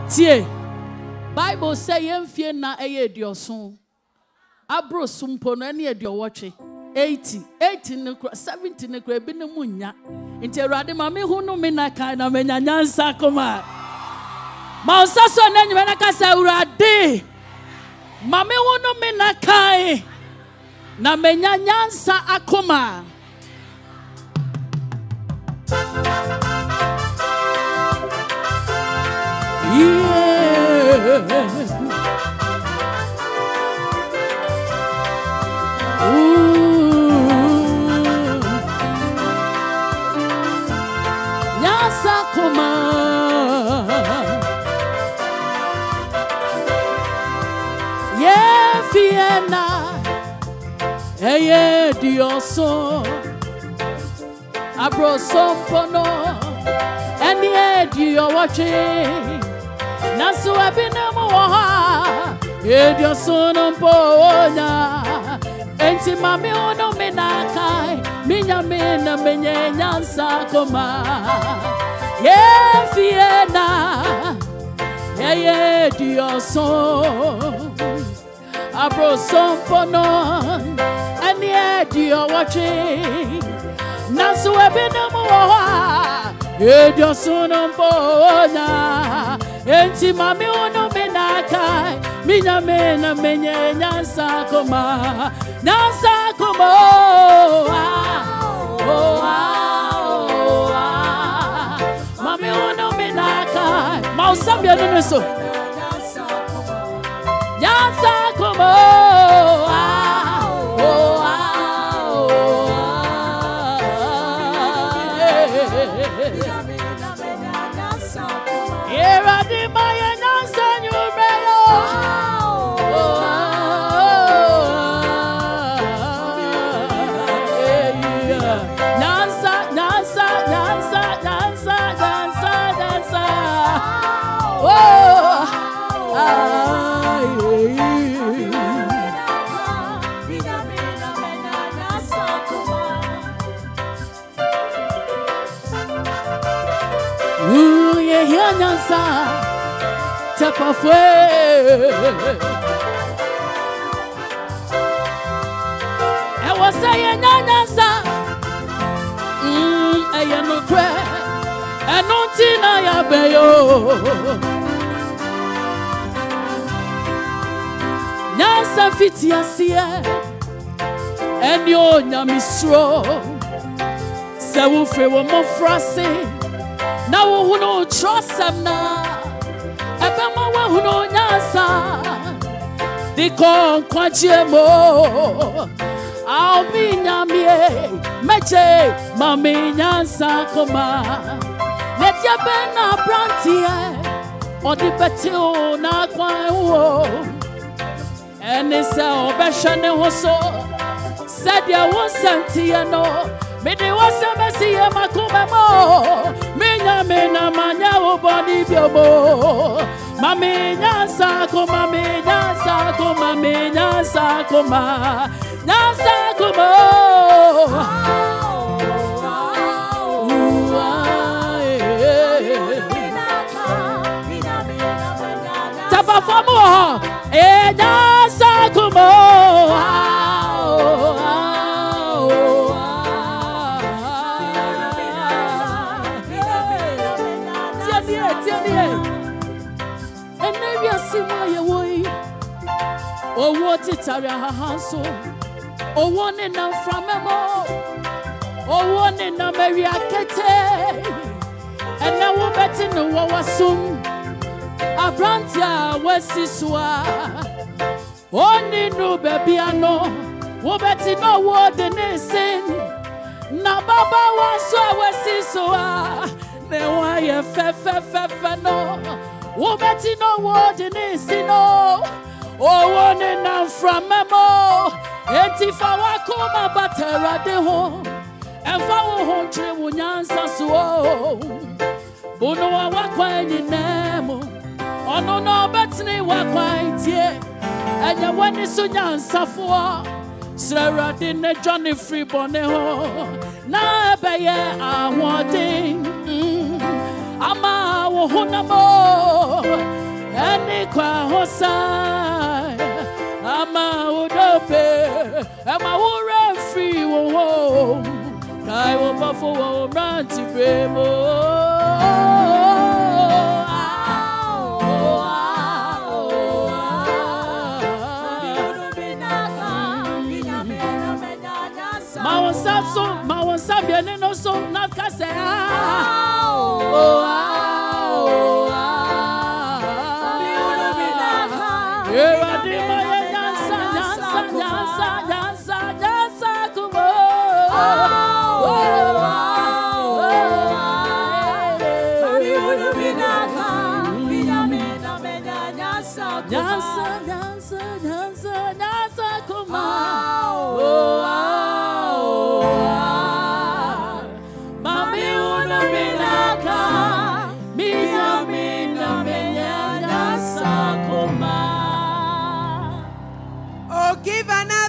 Tie. Bible say yemfie na eye dioson. Abro sumpo no ene ediowotwe. 80 ne 70 ne kra bi ne munya. Nti Awurade ma me hu no me na kan na menya nyansa koma. Ma osaso na nyime na kasa Awurade. Ma me hu no me na kan na menya nyansa akoma. Nyasa koma ye fiena eye dioso abro sompono eni edio wache nasu abinemu waha edio sono mponya enti mami ono menakai minya mena menye nyansa koma ye fiena ye dioso abro sompono eni edio wache nasu abinemu waha edio sono mponya enti mami ono menakai minya mena menye nyansa koma mami ono menakai mausambia nene so nyansa koma era di maya nyansa nyumeyo nyansa tepa fue e wasa ye nyansa e no kwe e no tina ya beyo nyansa fiti asie eni o nyamisro se wo fe wo mo frase na wo hu no trust am na ebe ma wo hu no nyansa di kon kwachemo au minyamie meche mami nyansa koma let ya bena brantie odi beti o na kwan wo eni se obehwe ho so said ya won santie no me de wasemesi ya makumemo minya mena manya wo body biobo mami nyansa koma me nyansa koma me nyansa koma nyansa koma tapa famo nyansa koma owo titari ahanso owo ne na framemo owo ne na meri akete ena wo beti no wo wasum abrantia wasiswa oni no bebiano wo beti no wo de nesin na baba waso wasiswa ne wa ye fe no wo beti no wo de nesin no oh, one and from memo, etifa wakoma batera de ho, and follow home tree nyansa so. Bono wakwa ni nemo, ono no betni wakwa tie, and ya wani so nyansa fo, sera de ne Johnny free bone ho, na beye awarding, ama wo honamo. Masai, ama udope, ama ura free wo, kai wo bafo wo ranti bremo. Ma won sabia ne no so na kase Give another.